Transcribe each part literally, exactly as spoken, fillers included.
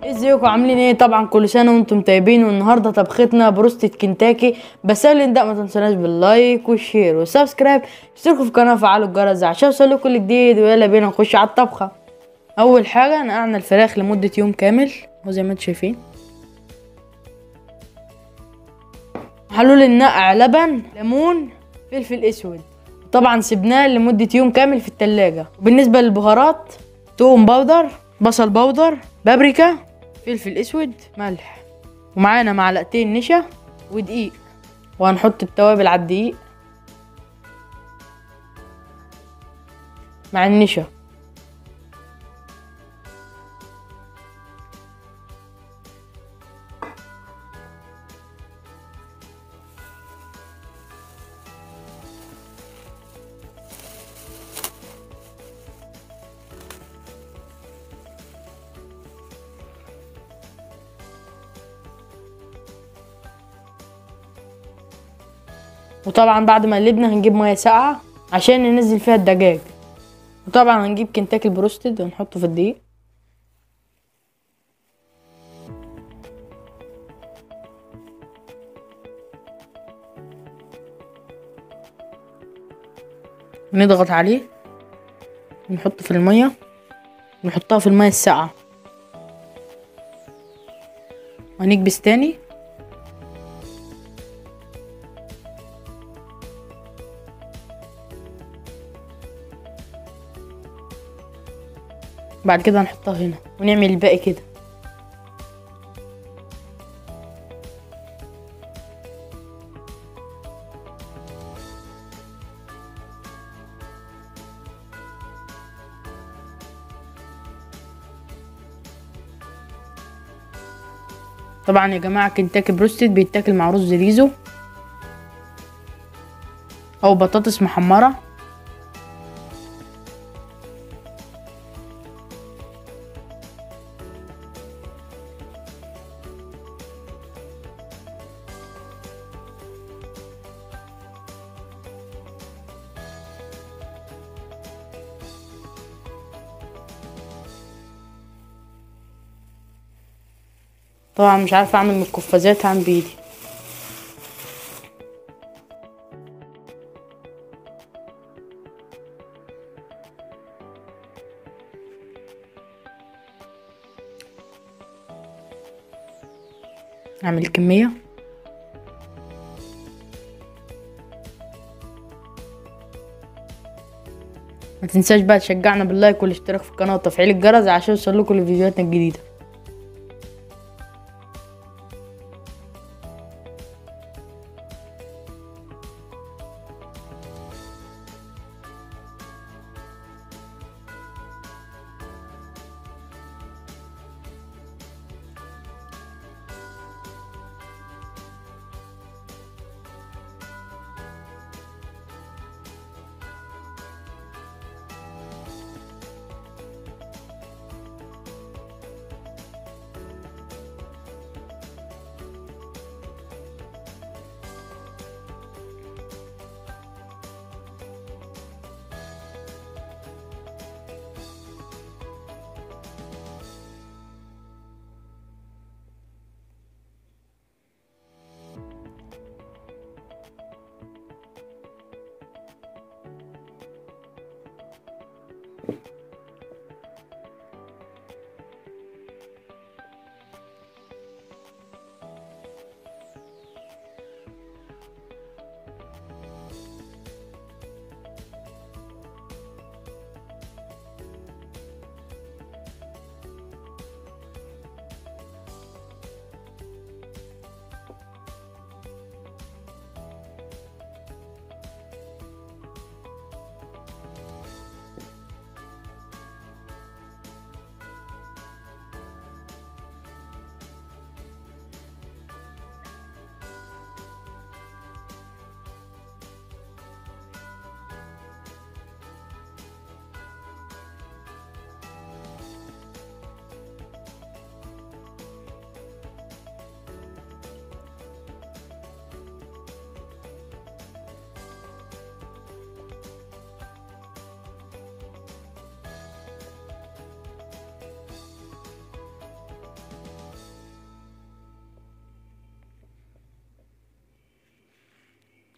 ازيكم عاملين ايه؟ طبعا كل سنه وانتم طيبين. والنهارده طبختنا بروستة كنتاكي. بس قبل ده ما تنسوناش باللايك والشير والسبسكرايب. اشتركوا في القناه وفعلوا الجرس عشان يوصلكوا كل جديد. ويلا بينا نخش على الطبخه. اول حاجه نقعنا الفراخ لمده يوم كامل وزي ما انتم شايفين. حلول النقع لبن، ليمون، فلفل اسود. طبعا سيبناه لمده يوم كامل في التلاجة. وبالنسبه للبهارات، توم باودر، بصل باودر، بابريكا، فلفل اسود، ملح. ومعانا معلقتين نشا ودقيق. وهنحط التوابل على الدقيق مع النشا. وطبعا بعد ما قلبنا هنجيب ميه ساقعه عشان ننزل فيها الدجاج. وطبعا هنجيب كنتاكي البروستد ونحطه في الدقيق. نضغط عليه ونحطه في الميه. نحطها في الميه الساقعه وهنكبس تاني. بعد كده هنحطها هنا ونعمل الباقي كده. طبعا يا جماعه كنتاكي بروستد بيتاكل مع رز ريزو او بطاطس محمره. طبعا مش عارفه اعمل من القفازات، هعمل بايدي. اعمل الكميه. ما تنساش بقى تشجعنا باللايك والاشتراك في القناه وتفعيل الجرس عشان يوصلكوا لفيديوهاتنا الجديده.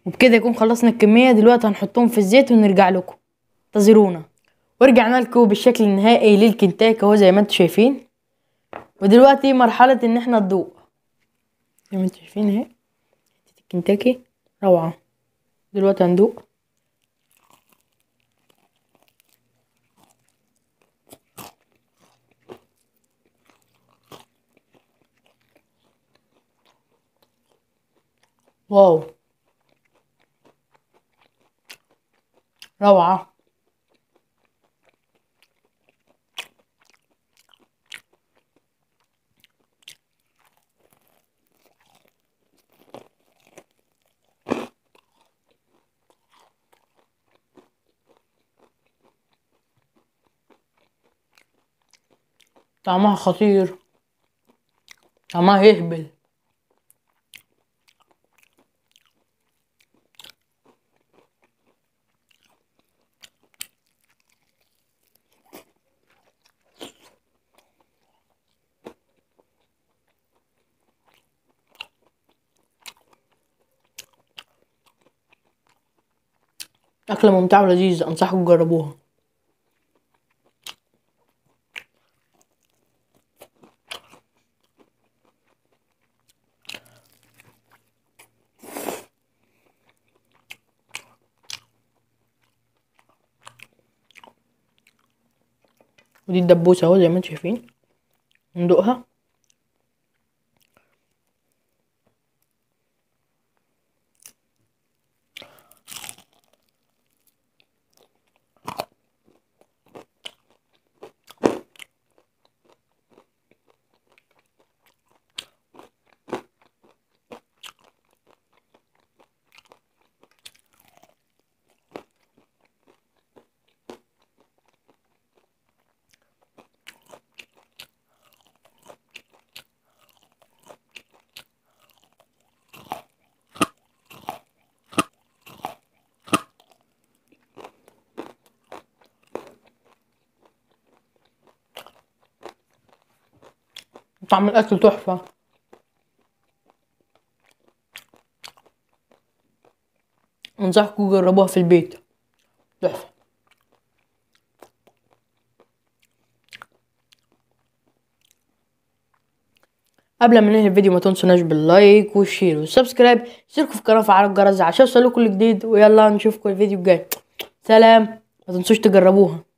وبكده يكون خلصنا الكمية. دلوقتي هنحطهم في الزيت ونرجع لكم، انتظرونا. ورجعنا لكم بالشكل النهائي للكنتاكي اهو زي ما انتم شايفين. ودلوقتي مرحلة ان احنا ندوق. زي ما انتم شايفين اهي الكنتاكي روعة. دلوقتي هندوق. واو، روعة. طعمها خطير، طعمها يهبل. أكلة ممتعة ولذيذة، أنصحكم تجربوها. ودي الدبوسة اهو زي ما انتم شايفين، ندوقها. طعم الأكل تحفة. أنصحكم تجربوها في البيت، تحفة. قبل ما ننهي الفيديو ما تنسوناش باللايك والشير والسبسكرايب، اشتركوا في القناة وفعلوا الجرس عشان يوصلكوا كل جديد. ويلا نشوفكم الفيديو الجاي. سلام، ما تنسوش تجربوها.